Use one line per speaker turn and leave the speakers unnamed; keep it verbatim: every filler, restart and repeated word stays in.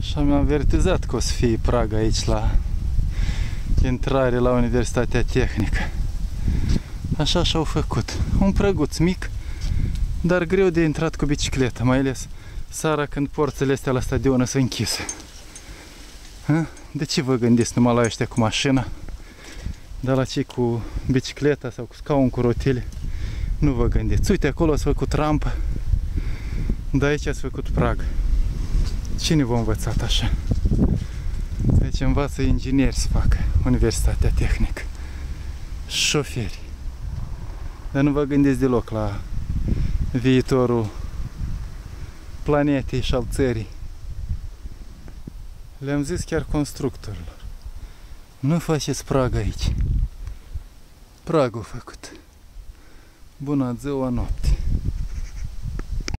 Așa mi-am avertizat că o să fie prag aici la intrare la Universitatea Tehnică. Așa și-au făcut. Un prăguț mic, dar greu de intrat cu bicicleta, mai ales seara când porțile astea la stadion sunt închise. De ce vă gândiți numai la ăștia cu mașina? Dar la cei cu bicicleta sau cu scaun cu rotile, nu vă gândiți. Uite, acolo ați făcut rampă, dar aici ați făcut prag. Cine v-a învățat așa? Deci învață ingineri să facă Universitatea Tehnică. Șoferi. Dar nu vă gândiți deloc la viitorul planetei și al țării. Le-am zis chiar constructorilor. Nu faceți prag aici. Pragul făcut. Bună ziua, noapte.